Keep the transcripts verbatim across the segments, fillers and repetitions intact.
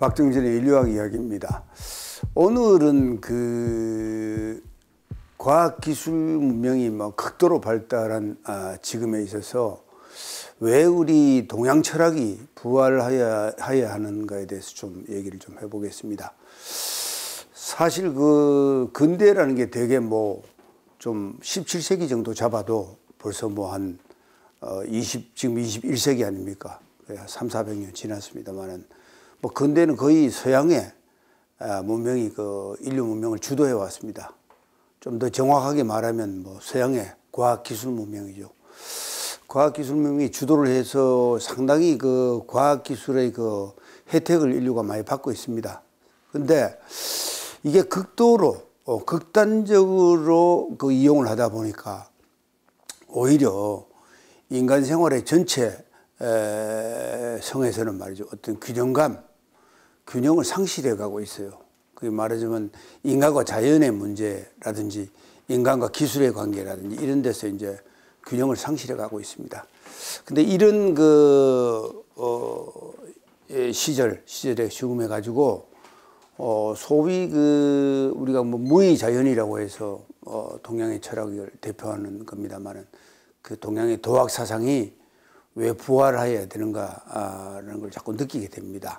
박정진의 인류학 이야기입니다. 오늘은 그 과학기술 문명이 뭐 극도로 발달한 아, 지금에 있어서 왜 우리 동양 철학이 부활해야 해야 하는가에 대해서 좀 얘기를 좀 해보겠습니다. 사실 그 근대라는 게 되게 뭐 좀 십칠 세기 정도 잡아도 벌써 뭐 한 어 이십 지금 이십일 세기 아닙니까? 삼사백 년 지났습니다만은 뭐 근대는 거의 서양의 문명이 그 인류 문명을 주도해 왔습니다. 좀 더 정확하게 말하면 뭐 서양의 과학기술 문명이죠. 과학기술 문명이 주도를 해서 상당히 그 과학기술의 그 혜택을 인류가 많이 받고 있습니다. 근데 이게 극도로 어, 극단적으로 그 이용을 하다 보니까 오히려 인간 생활의 전체 에, 성에서는 말이죠. 어떤 균형감, 균형을 상실해 가고 있어요. 그게 말하자면 인간과 자연의 문제라든지 인간과 기술의 관계라든지 이런 데서 이제 균형을 상실해 가고 있습니다. 근데 이런 그, 어, 시절, 시절에 시금해 가지고 어, 소위 그, 우리가 뭐 무의자연이라고 해서 어, 동양의 철학을 대표하는 겁니다만은 그 동양의 도학 사상이 왜 부활해야 되는가라는 걸 자꾸 느끼게 됩니다.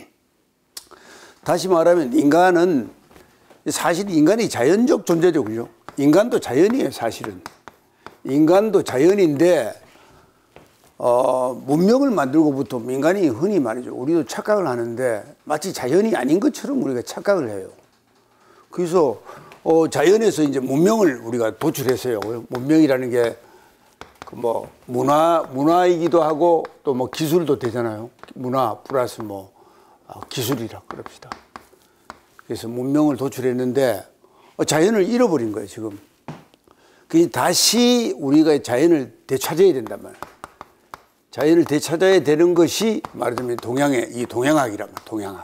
다시 말하면 인간은 사실 인간이 자연적 존재죠, 그죠? 인간도 자연이에요, 사실은. 인간도 자연인데 어, 문명을 만들고부터 인간이 흔히 말이죠. 우리도 착각을 하는데 마치 자연이 아닌 것처럼 우리가 착각을 해요. 그래서 어, 자연에서 이제 문명을 우리가 도출했어요. 문명이라는 게 그 뭐 문화 문화이기도 하고 또 뭐 기술도 되잖아요. 문화 플러스 뭐 어, 기술이라 그럽시다. 그래서 문명을 도출했는데 어, 자연을 잃어버린 거예요, 지금. 그 다시 우리가 자연을 되찾아야 된단 말이에요. 자연을 되찾아야 되는 것이 말하자면 동양의 이 동양학이란 말이에요. 동양학.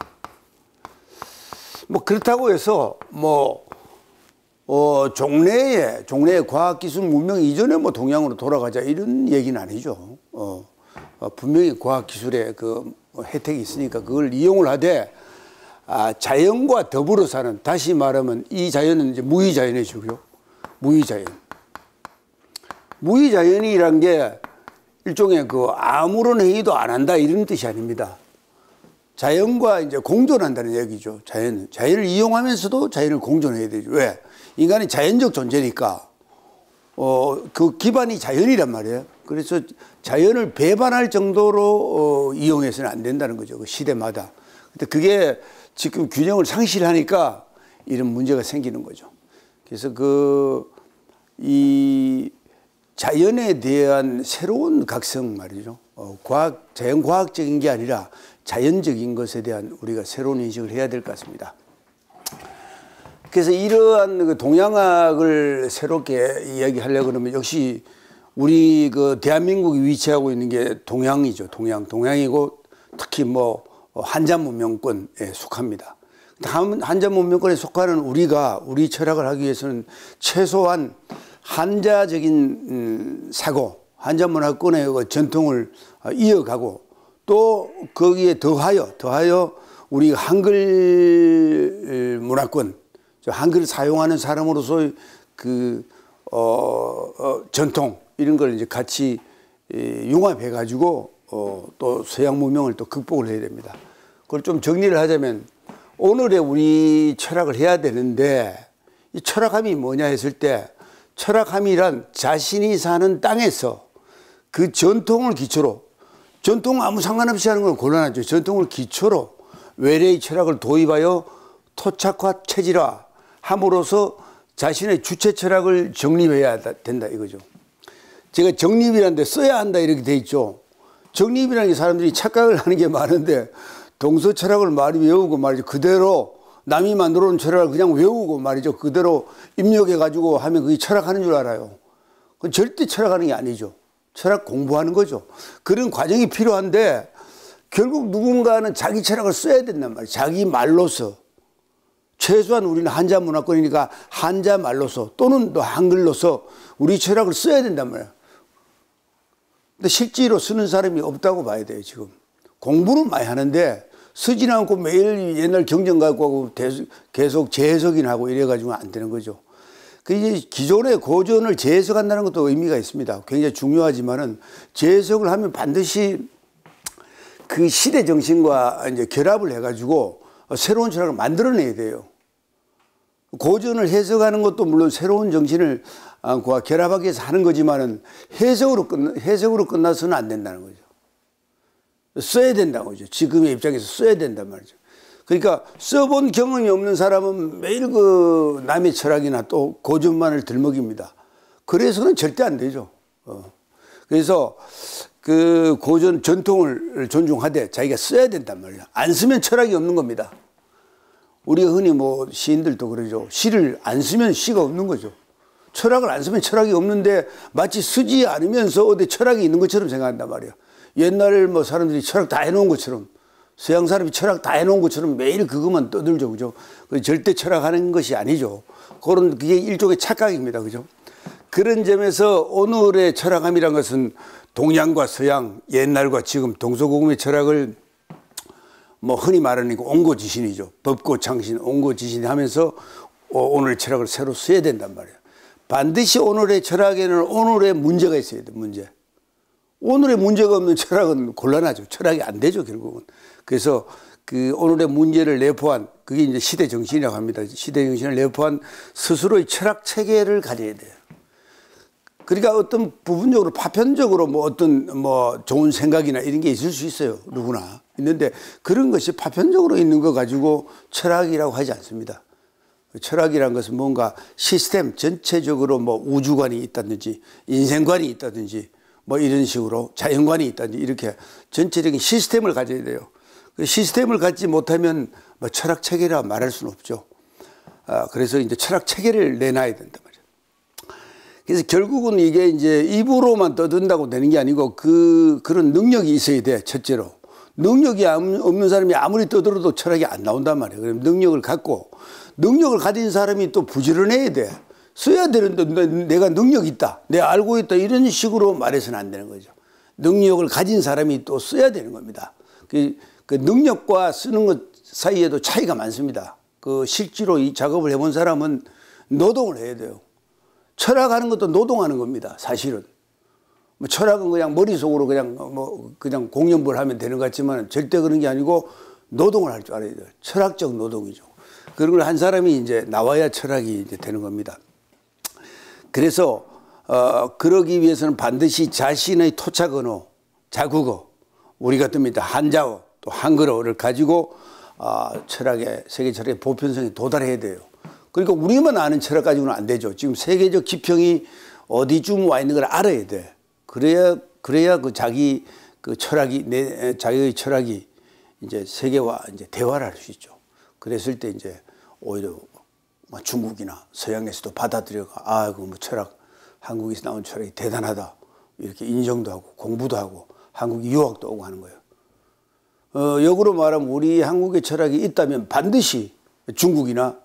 뭐 그렇다고 해서 뭐 어 종래의 종래의 과학기술 문명 이전에 뭐 동양으로 돌아가자 이런 얘기는 아니죠. 어, 어 분명히 과학기술의 그 혜택이 있으니까 그걸 이용을 하되 아, 자연과 더불어 사는, 다시 말하면 이 자연은 이제 무의자연이죠. 무의자연. 무의자연이란 게 일종의 그 아무런 행위도 안 한다 이런 뜻이 아닙니다. 자연과 이제 공존한다는 얘기죠. 자연, 자연을 이용하면서도 자연을 공존해야 되죠. 왜? 인간이 자연적 존재니까 어, 그 기반이 자연이란 말이에요. 그래서 자연을 배반할 정도로 어, 이용해서는 안 된다는 거죠. 그 시대마다. 근데 그게 지금 균형을 상실하니까 이런 문제가 생기는 거죠. 그래서 그 이 자연에 대한 새로운 각성 말이죠. 어, 과학, 자연과학적인 게 아니라 자연적인 것에 대한 우리가 새로운 인식을 해야 될 것 같습니다. 그래서 이러한 그 동양학을 새롭게 이야기하려고 그러면 역시 우리 그 대한민국이 위치하고 있는 게 동양이죠. 동양. 동양이고 특히 뭐 한자 문명권에 속합니다. 한자 문명권에 속하는 우리가 우리 철학을 하기 위해서는 최소한 한자적인 사고, 한자 문화권의 전통을 이어가고 또 거기에 더하여 더하여 우리 한글 문화권, 한글을 사용하는 사람으로서 그 어, 어, 전통 이런 걸 이제 같이 융합해 가지고 어, 또 서양 문명을 또 극복을 해야 됩니다. 그걸 좀 정리를 하자면 오늘의 우리 철학을 해야 되는데 이 철학함이 뭐냐 했을 때 철학함이란 자신이 사는 땅에서 그 전통을 기초로, 전통 아무 상관없이 하는 건 곤란하죠. 전통을 기초로 외래의 철학을 도입하여 토착화 체질화 함으로써 자신의 주체 철학을 정립해야 된다 이거죠. 제가 정립이라는 데 써야 한다 이렇게 돼 있죠. 정립이라는 게 사람들이 착각을 하는 게 많은데 동서 철학을 많이 외우고 말이죠. 그대로 남이 만들어 놓은 철학을 그냥 외우고 말이죠. 그대로 입력해 가지고 하면 그게 철학하는 줄 알아요. 그건 절대 철학하는 게 아니죠. 철학 공부하는 거죠. 그런 과정이 필요한데 결국 누군가는 자기 철학을 써야 된단 말이에요. 자기 말로서. 최소한 우리는 한자 문화권이니까 한자 말로서 또는 또 한글로서 우리 철학을 써야 된단 말이에요. 근데 실제로 쓰는 사람이 없다고 봐야 돼요, 지금. 공부는 많이 하는데 쓰지는 않고 매일 옛날 경전 갖고 하고 계속 재해석이나 하고 이래가지고는 안 되는 거죠. 그 이제 기존의 고전을 재해석한다는 것도 의미가 있습니다. 굉장히 중요하지만은 재해석을 하면 반드시 그 시대 정신과 이제 결합을 해가지고 새로운 철학을 만들어내야 돼요. 고전을 해석하는 것도 물론 새로운 정신을 결합하기 위해서 하는 거지만은 해석으로 끝 해석으로 끝나서는 안 된다는 거죠. 써야 된다는 거죠. 지금의 입장에서 써야 된단 말이죠. 그러니까 써본 경험이 없는 사람은 매일 그 남의 철학이나 또 고전만을 들먹입니다. 그래서는 절대 안 되죠. 어. 그래서 그 고전 전통을 존중하되 자기가 써야 된단 말이에요. 안 쓰면 철학이 없는 겁니다. 우리가 흔히 뭐 시인들도 그러죠. 시를 안 쓰면 시가 없는 거죠. 철학을 안 쓰면 철학이 없는데 마치 쓰지 않으면서 어디 철학이 있는 것처럼 생각한단 말이에요. 옛날 뭐 사람들이 철학 다 해놓은 것처럼, 서양 사람이 철학 다 해놓은 것처럼 매일 그것만 떠들죠. 그죠? 절대 철학하는 것이 아니죠. 그런, 그게 일종의 착각입니다. 그죠? 그런 점에서 오늘의 철학함이란 것은 동양과 서양, 옛날과 지금 동서고금의 철학을 뭐 흔히 말하는 온고지신이죠. 법고창신, 온고지신 하면서 오늘의 철학을 새로 써야 된단 말이에요. 반드시 오늘의 철학에는 오늘의 문제가 있어야 돼요. 문제. 오늘의 문제가 없는 철학은 곤란하죠. 철학이 안 되죠, 결국은. 그래서 그 오늘의 문제를 내포한, 그게 이제 시대 정신이라고 합니다. 시대 정신을 내포한 스스로의 철학 체계를 가져야 돼요. 그러니까 어떤 부분적으로 파편적으로 뭐 어떤 뭐 좋은 생각이나 이런 게 있을 수 있어요. 누구나. 있는데 그런 것이 파편적으로 있는 거 가지고 철학이라고 하지 않습니다. 철학이란 것은 뭔가 시스템 전체적으로 뭐 우주관이 있다든지 인생관이 있다든지 뭐 이런 식으로 자연관이 있다든지 이렇게 전체적인 시스템을 가져야 돼요. 그 시스템을 갖지 못하면 뭐 철학 체계라 말할 수는 없죠. 아, 그래서 이제 철학 체계를 내놔야 된단 말이에요. 그래서 결국은 이게 이제 입으로만 떠든다고 되는 게 아니고 그, 그런 능력이 있어야 돼, 첫째로. 능력이 없는 사람이 아무리 떠들어도 철학이 안 나온단 말이에요. 그럼 능력을 갖고, 능력을 가진 사람이 또 부지런해야 돼. 써야 되는데 내가 능력이 있다, 내가 알고 있다, 이런 식으로 말해서는 안 되는 거죠. 능력을 가진 사람이 또 써야 되는 겁니다. 그, 그 능력과 쓰는 것 사이에도 차이가 많습니다. 그 실제로 이 작업을 해본 사람은 노동을 해야 돼요. 철학하는 것도 노동하는 겁니다, 사실은. 뭐 철학은 그냥 머릿속으로 그냥 뭐 그냥 공연을 하면 되는 것 같지만 절대 그런 게 아니고 노동을 할 줄 알아야 돼요. 철학적 노동이죠. 그런 걸 한 사람이 이제 나와야 철학이 이제 되는 겁니다. 그래서 어 그러기 위해서는 반드시 자신의 토착 언어, 자국어, 우리 같으면 한자어, 또 한글어를 가지고 어 철학의 세계 철학의 보편성에 도달해야 돼요. 그러니까 우리만 아는 철학 가지고는 안 되죠. 지금 세계적 지평이 어디쯤 와 있는 걸 알아야 돼. 그래야 그래야 그 자기 그 철학이 내 자기의 철학이 이제 세계와 이제 대화를 할 수 있죠. 그랬을 때 이제 오히려 중국이나 서양에서도 받아들여가 아, 그 뭐 철학, 한국에서 나온 철학이 대단하다, 이렇게 인정도 하고 공부도 하고 한국 유학도 오고 하는 거예요. 어, 역으로 말하면 우리 한국의 철학이 있다면 반드시 중국이나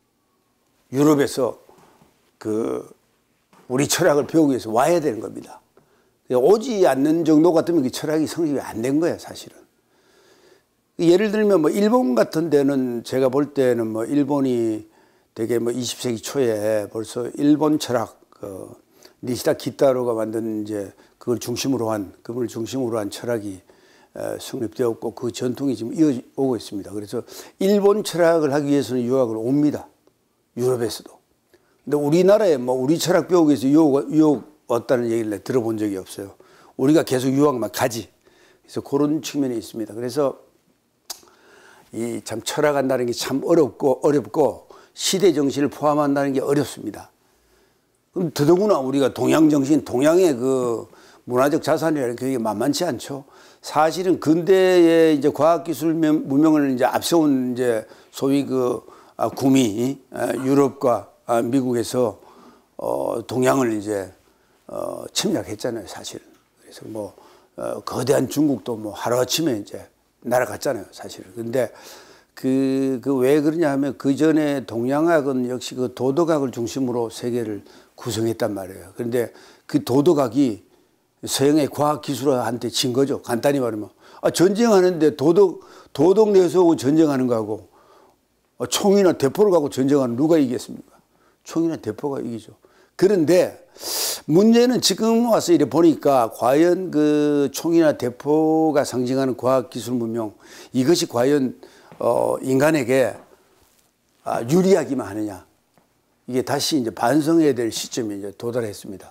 유럽에서 그 우리 철학을 배우기 위해서 와야 되는 겁니다. 오지 않는 정도 같으면 그 철학이 성립이 안 된 거예요, 사실은. 예를 들면 뭐 일본 같은 데는 제가 볼 때는 뭐 일본이 되게 뭐 이십 세기 초에 벌써 일본 철학, 그 니시다 기타로가 만든 이제 그걸 중심으로 한, 그걸 중심으로 한 철학이 성립되었고 그 전통이 지금 이어오고 있습니다. 그래서 일본 철학을 하기 위해서는 유학을 옵니다. 유럽에서도. 근데 우리나라에 뭐 우리 철학 배우기 위해서 유학, 유학 왔다는 얘기를 들어본 적이 없어요. 우리가 계속 유학만 가지. 그래서 그런 측면이 있습니다. 그래서 이 참 철학한다는 게 참 어렵고 어렵고 시대 정신을 포함한다는 게 어렵습니다. 그럼 더더구나 우리가 동양 정신, 동양의 그 문화적 자산이라는 게 만만치 않죠. 사실은 근대의 이제 과학기술 문명을 이제 앞세운 이제 소위 그 아, 구미, 아, 유럽과 아, 미국에서 어, 동양을 이제 어, 침략했잖아요, 사실. 그래서 뭐 어, 거대한 중국도 뭐 하루아침에 이제 날아갔잖아요, 사실. 근데 그, 그 왜 그러냐 하면 그 전에 동양학은 역시 그 도덕학을 중심으로 세계를 구성했단 말이에요. 그런데 그 도덕학이 서양의 과학기술한테 진 거죠. 간단히 말하면. 아, 전쟁하는데 도덕, 도덕 내세우고 전쟁하는 거하고 아, 총이나 대포를 갖고 전쟁하는 누가 이기겠습니까? 총이나 대포가 이기죠. 그런데 문제는 지금 와서 이래 보니까 과연 그 총이나 대포가 상징하는 과학기술 문명 이것이 과연 어, 인간에게 아, 유리하기만 하느냐. 이게 다시 이제 반성해야 될 시점에 이제 도달했습니다.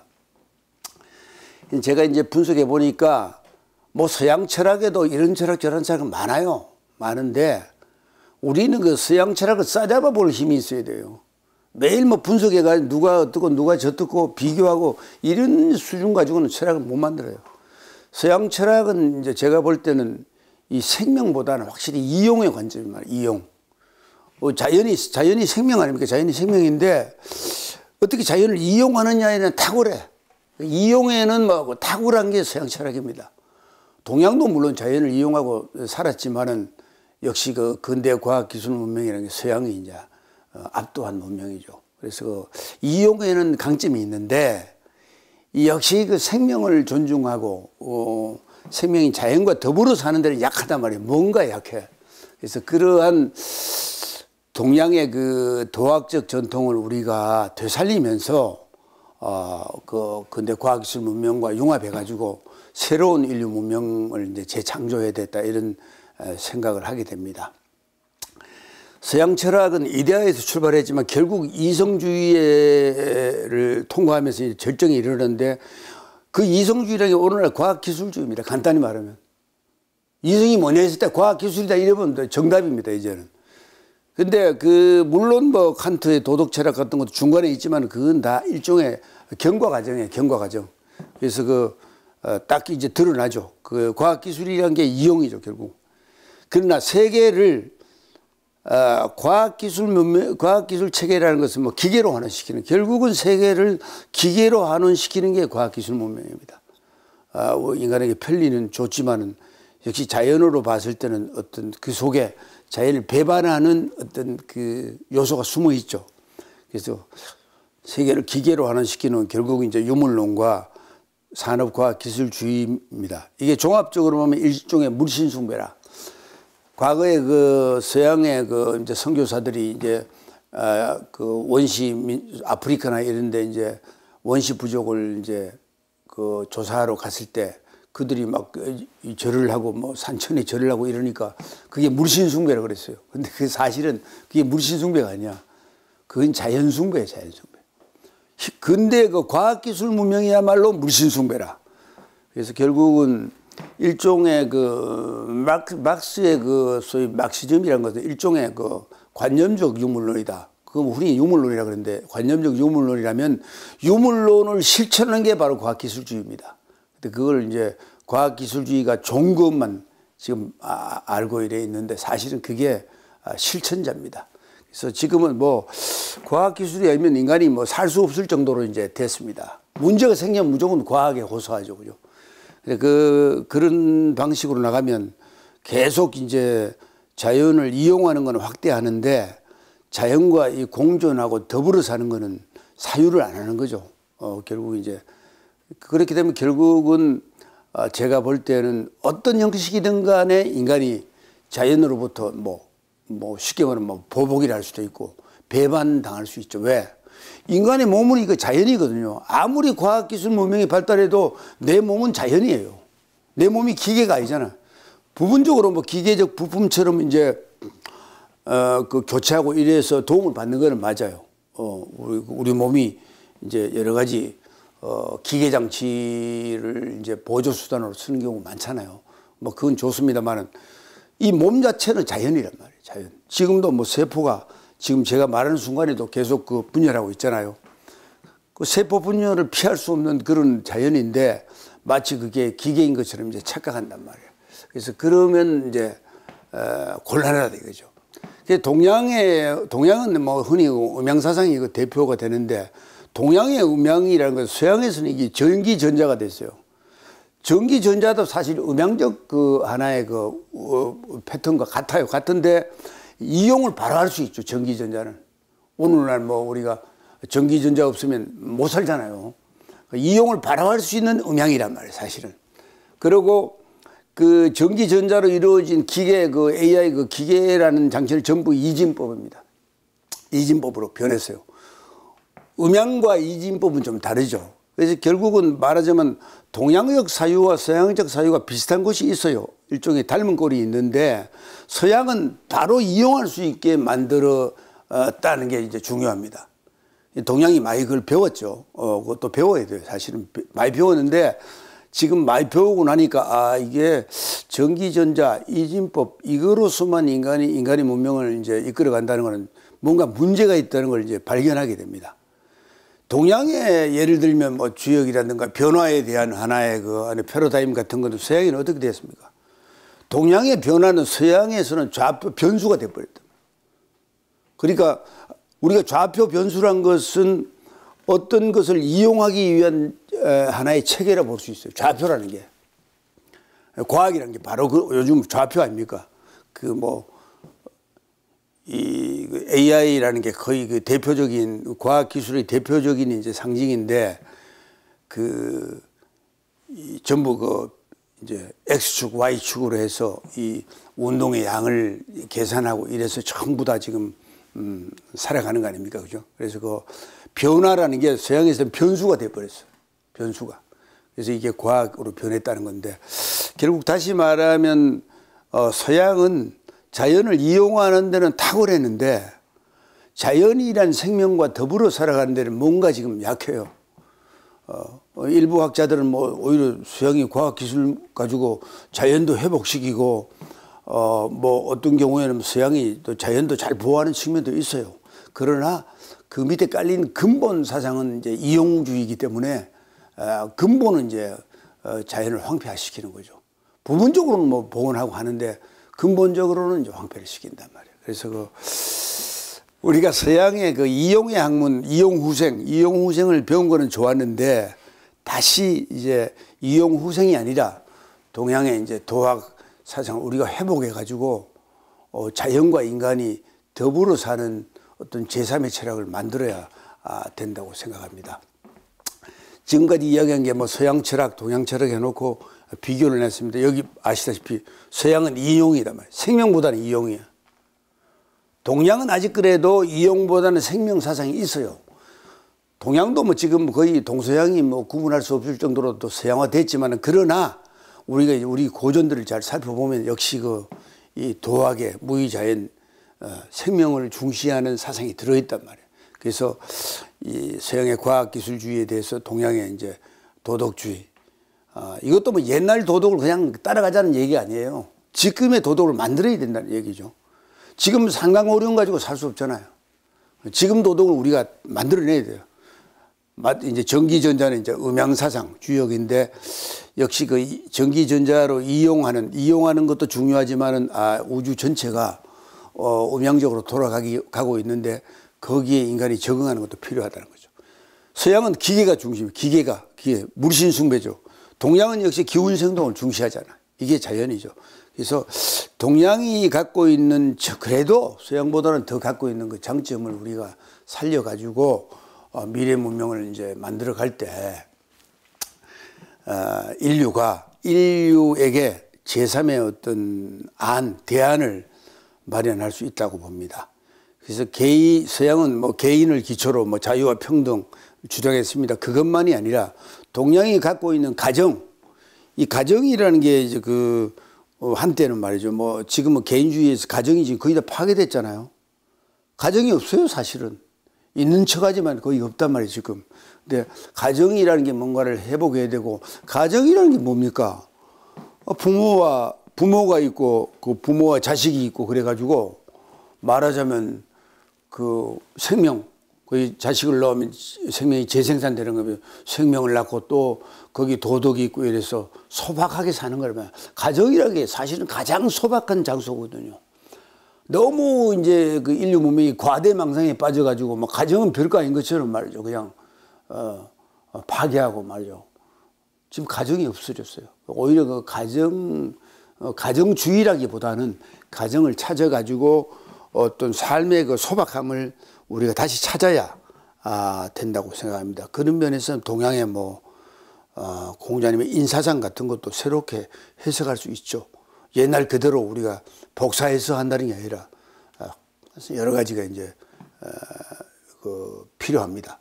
제가 이제 분석해 보니까 뭐 서양 철학에도 이런 철학 저런 철학은 많아요. 많은데 우리는 그 서양 철학을 싸잡아 볼 힘이 있어야 돼요. 매일 뭐 분석해가지고 누가 어떻고 누가 저떻고 비교하고 이런 수준 가지고는 철학을 못 만들어요. 서양 철학은 이제 제가 볼 때는 이 생명보다는 확실히 이용의 관점이 많아요. 이용. 어, 자연이, 자연이 생명 아닙니까? 자연이 생명인데 어떻게 자연을 이용하느냐에는 탁월해. 이용에는 뭐 탁월한 게 서양 철학입니다. 동양도 물론 자연을 이용하고 살았지만은 역시 그 근대 과학기술 문명이라는 게 서양이 이제 압도한 문명이죠. 그래서 그 이용에는 강점이 있는데 역시 그 생명을 존중하고 어, 생명이 자연과 더불어 사는 데는 약하단 말이에요. 뭔가 약해. 그래서 그러한 동양의 그 도학적 전통을 우리가 되살리면서 어, 그 근대 과학기술 문명과 융합해가지고 새로운 인류 문명을 이제 재창조해야 됐다 이런 생각을 하게 됩니다. 서양 철학은 이데아에서 출발했지만 결국 이성주의를 통과하면서 절정에 이르는데 그 이성주의라는 게 오늘날 과학기술주의입니다. 간단히 말하면. 이성이 뭐냐 했을 때 과학기술이다 이러면 정답입니다. 이제는. 근데 그 물론 뭐 칸트의 도덕 철학 같은 것도 중간에 있지만 그건 다 일종의 경과 과정이에요. 경과 과정. 그래서 그 어, 딱 이제 드러나죠. 그 과학기술이라는 게 이용이죠. 결국. 그러나 세계를 어, 과학기술 문명, 과학기술 체계라는 것은 뭐 기계로 환원시키는, 결국은 세계를 기계로 환원시키는 게 과학기술 문명입니다. 아, 뭐 인간에게 편리는 좋지만은 역시 자연으로 봤을 때는 어떤 그 속에 자연을 배반하는 어떤 그 요소가 숨어 있죠. 그래서 세계를 기계로 환원시키는 결국은 이제 유물론과 산업과학기술주의입니다. 이게 종합적으로 보면 일종의 물신숭배라. 과거에 그 서양의 그 이제 선교사들이 이제 아 그 원시 아프리카나 이런데 이제 원시 부족을 이제 그 조사하러 갔을 때 그들이 막 절을 하고 뭐 산천에 절을 하고 이러니까 그게 물신숭배라 그랬어요. 근데 그 사실은 그게 물신숭배가 아니야. 그건 자연숭배야, 자연숭배. 근데 그 과학기술 문명이야말로 물신숭배라. 그래서 결국은 일종의 그 막스, 막스의 그 소위 막시즘이라는 것은 일종의 그 관념적 유물론이다. 그건 흔히 유물론이라 그러는데 관념적 유물론이라면 유물론을 실천하는 게 바로 과학기술주의입니다. 근데 그걸 이제 과학기술주의가 좋은 것만 지금 아, 알고 이래 있는데 사실은 그게 실천자입니다. 그래서 지금은 뭐 과학기술이 아니면 인간이 뭐 살 수 없을 정도로 이제 됐습니다. 문제가 생기면 무조건 과학에 호소하죠, 그죠? 그, 그런 방식으로 나가면 계속 이제 자연을 이용하는 건 확대하는데 자연과 이 공존하고 더불어 사는 거는 사유를 안 하는 거죠. 어, 결국 이제 그렇게 되면 결국은 어, 제가 볼 때는 어떤 형식이든 간에 인간이 자연으로부터 뭐, 뭐 쉽게 말하면 뭐 보복이라 할 수도 있고 배반당할 수 있죠. 왜? 인간의 몸은 이거 자연이거든요. 아무리 과학기술 문명이 발달해도 내 몸은 자연이에요. 내 몸이 기계가 아니잖아. 부분적으로 뭐 기계적 부품처럼 이제 어, 그 교체하고 이래서 도움을 받는 거는 맞아요. 어, 우리, 우리 몸이 이제 여러 가지 어, 기계 장치를 이제 보조 수단으로 쓰는 경우 많잖아요. 뭐 그건 좋습니다만은 이 몸 자체는 자연이란 말이에요. 자연. 지금도 뭐 세포가 지금 제가 말하는 순간에도 계속 그 분열하고 있잖아요. 그 세포 분열을 피할 수 없는 그런 자연인데 마치 그게 기계인 것처럼 이제 착각한단 말이에요. 그래서 그러면 이제 어, 곤란하다 이거죠. 동양의 동양은 뭐 흔히 음양사상이 그 대표가 되는데 동양의 음양이라는 건 서양에서는 이게 전기전자가 됐어요. 전기전자도 사실 음양적 그 하나의 그 어, 패턴과 같아요. 같은데 이용을 바로 할 수 있죠. 전기전자는. 오늘날 뭐 우리가 전기전자 없으면 못 살잖아요. 이용을 바로 할 수 있는 음양이란 말이에요. 사실은. 그리고 그 전기 전자로 이루어진 기계 그 에이아이 그 기계라는 장치를 전부 이진법입니다. 이진법으로 변했어요. 음향과 이진법은 좀 다르죠. 그래서 결국은 말하자면 동양적 사유와 서양적 사유가 비슷한 것이 있어요. 일종의 닮은 꼴이 있는데 서양은 바로 이용할 수 있게 만들었다는 게 이제 중요합니다. 동양이 많이 그걸 배웠죠. 어, 그것도 배워야 돼요. 사실은 많이 배웠는데 지금 많이 배우고 나니까 아 이게 전기전자 이진법 이거로서만 인간이 인간의 문명을 이제 이끌어 간다는 것은 뭔가 문제가 있다는 걸 이제 발견하게 됩니다. 동양의 예를 들면 뭐 주역이라든가 변화에 대한 하나의 그 안에 패러다임 같은 것도 서양에는 어떻게 됐습니까? 동양의 변화는 서양에서는 좌표 변수가 돼버렸다. 그러니까 우리가 좌표 변수란 것은 어떤 것을 이용하기 위한 하나의 체계라 볼 수 있어요. 좌표라는 게. 과학이라는 게 바로 그 요즘 좌표 아닙니까? 그 뭐, 이 에이아이라는 게 거의 그 대표적인 과학기술의 대표적인 이제 상징인데 그 이 전부 그 이제 X축, Y축으로 해서 이 운동의 양을 계산하고 이래서 전부 다 지금 음, 살아가는 거 아닙니까? 그죠? 그래서 그 변화라는 게 서양에서는 변수가 돼버렸어요. 변수가. 그래서 이게 과학으로 변했다는 건데 결국 다시 말하면 어, 서양은 자연을 이용하는 데는 탁월했는데 자연이란 생명과 더불어 살아가는 데는 뭔가 지금 약해요. 어, 일부 학자들은 뭐 오히려 서양이 과학기술 가지고 자연도 회복시키고 어, 뭐 어떤 경우에는 서양이 또 자연도 잘 보호하는 측면도 있어요. 그러나 그 밑에 깔린 근본 사상은 이제 이용주의이기 때문에 어, 근본은 이제 어, 자연을 황폐화시키는 거죠. 부분적으로는 뭐 복원하고 하는데 근본적으로는 이제 황폐를 시킨단 말이에요. 그래서 그 우리가 서양의 그 이용의 학문, 이용후생, 이용후생을 배운 거는 좋았는데 다시 이제 이용후생이 아니라 동양의 이제 도학 사상을 우리가 회복해 가지고 어, 자연과 인간이 더불어 사는 어떤 제삼의 철학을 만들어야 아, 된다고 생각합니다. 지금까지 이야기한 게 뭐 서양 철학, 동양 철학 해놓고 비교를 했습니다. 여기 아시다시피 서양은 이용이란 말이에요. 생명보다는 이용이에요. 동양은 아직 그래도 이용보다는 생명 사상이 있어요. 동양도 뭐 지금 거의 동서양이 뭐 구분할 수 없을 정도로 또 서양화됐지만 그러나 우리가 우리 고전들을 잘 살펴보면 역시 그 이 도학의 무의자연 어, 생명을 중시하는 사상이 들어있단 말이에요. 그래서 이 서양의 과학기술주의에 대해서 동양의 이제 도덕주의 어, 이것도 뭐 옛날 도덕을 그냥 따라가자는 얘기 아니에요. 지금의 도덕을 만들어야 된다는 얘기죠. 지금 상강오륜 가지고 살 수 없잖아요. 지금 도덕을 우리가 만들어내야 돼요. 이제 전기전자는 이제 음향사상 주역인데 역시 그 전기전자로 이용하는 이용하는 것도 중요하지만은 아 우주 전체가 어 음향적으로 돌아가기 가고 있는데 거기에 인간이 적응하는 것도 필요하다는 거죠. 서양은 기계가 중심이에요. 기계가 기계 물신숭배죠. 동양은 역시 기운생동을 중시하잖아. 이게 자연이죠. 그래서 동양이 갖고 있는 그래도 서양보다는 더 갖고 있는 그 장점을 우리가 살려가지고 어, 미래 문명을 이제 만들어 갈 때 어, 인류가 인류에게 제삼의 어떤 안 대안을 마련할 수 있다고 봅니다. 그래서 개인 서양은 뭐 개인을 기초로 뭐 자유와 평등 주장했습니다. 그것만이 아니라 동양이 갖고 있는 가정 이 가정이라는 게 이제 그 어, 한때는 말이죠. 뭐 지금은 개인주의에서 가정이 지금 거의 다 파괴됐잖아요. 가정이 없어요, 사실은. 있는 척하지만 거의 없단 말이에요, 지금. 근데 가정이라는 게 뭔가를 회복해야 되고 가정이라는 게 뭡니까? 부모와 부모가 있고 그 부모와 자식이 있고 그래가지고 말하자면 그 생명 거기 자식을 낳으면 생명이 재생산되는 거면 생명을 낳고 또 거기 도덕이 있고 이래서 소박하게 사는 거라면 가정이라는 게 사실은 가장 소박한 장소거든요. 너무 이제 그 인류 문명이 과대망상에 빠져가지고 뭐 가정은 별거 아닌 것처럼 말이죠. 그냥 어, 어, 파괴하고 말이죠. 지금 가정이 없어졌어요. 오히려 그 가정 어, 가정주의라기보다는 가정을 찾아가지고 어떤 삶의 그 소박함을 우리가 다시 찾아야 아, 된다고 생각합니다. 그런 면에서는 동양의 뭐 어, 공자님의 인사상 같은 것도 새롭게 해석할 수 있죠. 옛날 그대로 우리가 복사해서 한다는 게 아니라 어, 여러 가지가 이제 어, 그 필요합니다.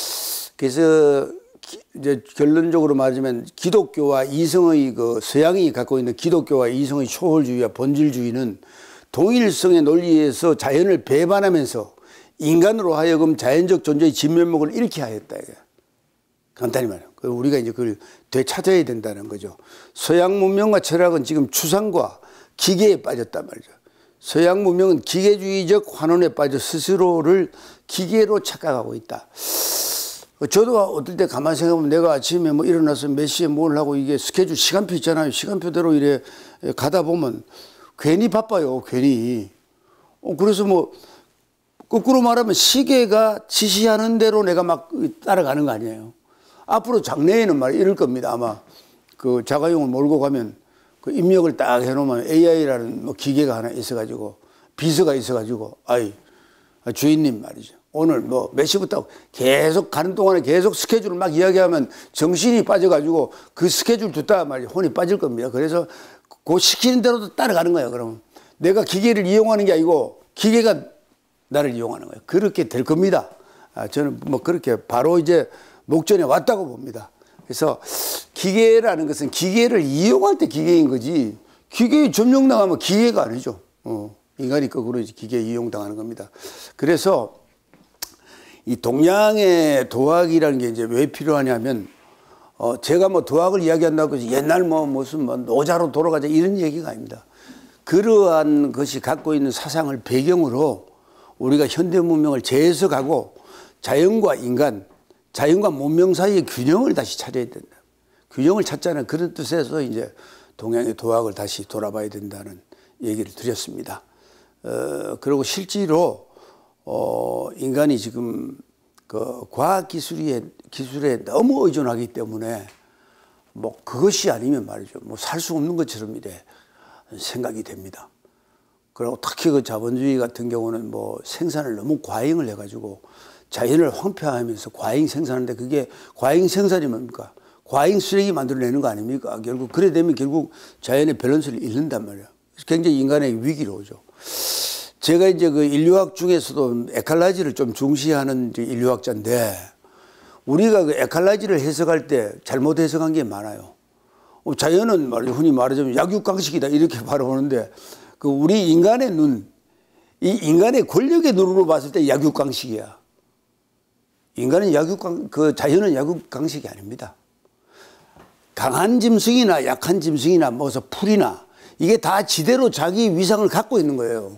그래서 기, 이제 결론적으로 말하자면 기독교와 이성의 그 서양이 갖고 있는 기독교와 이성의 초월주의와 본질주의는 동일성의 논리에서 자연을 배반하면서 인간으로 하여금 자연적 존재의 진면목을 잃게 하였다. 이게. 간단히 말해요. 우리가 이제 그걸 되찾아야 된다는 거죠. 서양 문명과 철학은 지금 추상과 기계에 빠졌단 말이죠. 서양 문명은 기계주의적 환원에 빠져 스스로를 기계로 착각하고 있다. 저도 어떨 때 가만히 생각하면 내가 아침에 뭐 일어나서 몇 시에 뭘 하고 이게 스케줄 시간표 있잖아요. 시간표대로 이래 가다 보면 괜히 바빠요. 괜히. 어, 그래서 뭐 거꾸로 말하면 시계가 지시하는 대로 내가 막 따라가는 거 아니에요. 앞으로 장래에는 말 이럴 겁니다. 아마 그 자가용을 몰고 가면 그 입력을 딱 해놓으면 에이아이라는 뭐 기계가 하나 있어가지고 비서가 있어가지고 아이 주인님 말이죠. 오늘 뭐 몇 시부터 계속 가는 동안에 계속 스케줄을 막 이야기하면 정신이 빠져가지고 그 스케줄 듣다가 말이죠. 혼이 빠질 겁니다. 그래서 그 시키는 대로 따라가는 거예요. 그러면 내가 기계를 이용하는 게 아니고 기계가 나를 이용하는 거예요. 그렇게 될 겁니다. 아, 저는 뭐 그렇게 바로 이제 목전에 왔다고 봅니다. 그래서 기계라는 것은 기계를 이용할 때 기계인 거지 기계에 점령당하면 기계가 아니죠. 어, 인간이 거꾸로 이제 기계에 이용당하는 겁니다. 그래서 이 동양의 도학이라는 게 이제 왜 필요하냐면 어, 제가 뭐 도학을 이야기한다고 해서 옛날 뭐 무슨 뭐 노자로 돌아가자 이런 얘기가 아닙니다. 그러한 것이 갖고 있는 사상을 배경으로 우리가 현대 문명을 재해석하고 자연과 인간, 자연과 문명 사이의 균형을 다시 찾아야 된다. 균형을 찾자는 그런 뜻에서 이제 동양의 도학을 다시 돌아봐야 된다는 얘기를 드렸습니다. 어, 그리고 실제로 어, 인간이 지금 그 과학 기술에 기술에 너무 의존하기 때문에 뭐 그것이 아니면 말이죠. 뭐 살 수 없는 것처럼 이래 생각이 됩니다. 그리고 특히 그 자본주의 같은 경우는 뭐 생산을 너무 과잉을 해가지고 자연을 황폐화하면서 과잉 생산하는데 그게 과잉 생산이 뭡니까? 과잉 쓰레기 만들어내는 거 아닙니까? 결국 그래 되면 결국 자연의 밸런스를 잃는단 말이에요. 굉장히 인간의 위기로 오죠. 제가 이제 그 인류학 중에서도 에칼라지를 좀 중시하는 인류학자인데 우리가 그 에칼라지를 해석할 때 잘못 해석한 게 많아요. 자연은 말이죠. 흔히 말하자면 약육강식이다 이렇게 바라보는데 그 우리 인간의 눈, 이 인간의 권력의 눈으로 봤을 때 약육강식이야. 인간은 약육강, 그 자연은 약육강식이 아닙니다. 강한 짐승이나 약한 짐승이나 뭐서 풀이나 이게 다 지대로 자기 위상을 갖고 있는 거예요.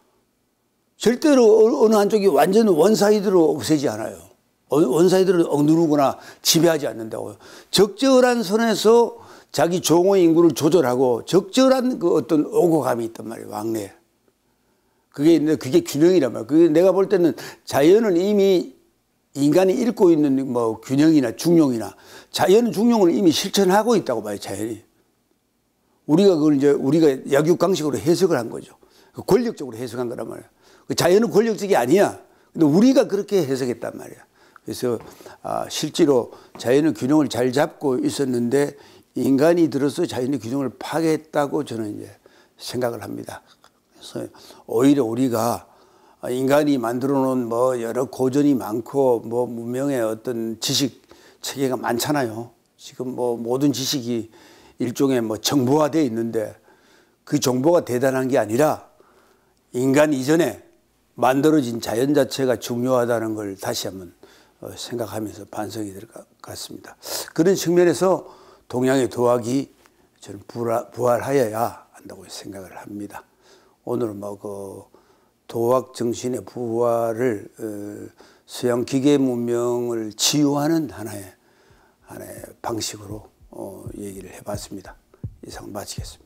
절대로 어느 한쪽이 완전 원사이드로 없애지 않아요. 원사이드를 억누르거나 지배하지 않는다고요. 적절한 선에서 자기 종의 인구를 조절하고 적절한 그 어떤 오고감이 있단 말이에요. 왕래에. 그게, 그게 균형이란 말이에요. 그게 내가 볼 때는 자연은 이미 인간이 잃고 있는 뭐 균형이나 중용이나 자연 중용을 이미 실천하고 있다고 봐요. 자연이. 우리가 그걸 이제 우리가 약육강식으로 해석을 한 거죠. 권력적으로 해석한 거란 말이에요. 자연은 권력적이 아니야. 근데 우리가 그렇게 해석했단 말이야. 그래서 아, 실제로 자연은 균형을 잘 잡고 있었는데 인간이 들어서 자연의 균형을 파괴했다고 저는 이제 생각을 합니다. 그래서 오히려 우리가 인간이 만들어 놓은 뭐 여러 고전이 많고 뭐 문명의 어떤 지식 체계가 많잖아요. 지금 뭐 모든 지식이 일종의 뭐 정보화되어 있는데 그 정보가 대단한 게 아니라 인간 이전에 만들어진 자연 자체가 중요하다는 걸 다시 한번 생각하면서 반성이 될 것 같습니다. 그런 측면에서 동양의 도학이 저는 부활하여야 한다고 생각을 합니다. 오늘은 뭐 그 도학 정신의 부활을 서양 기계 문명을 치유하는 하나의 하나의 방식으로 얘기를 해봤습니다. 이상 마치겠습니다.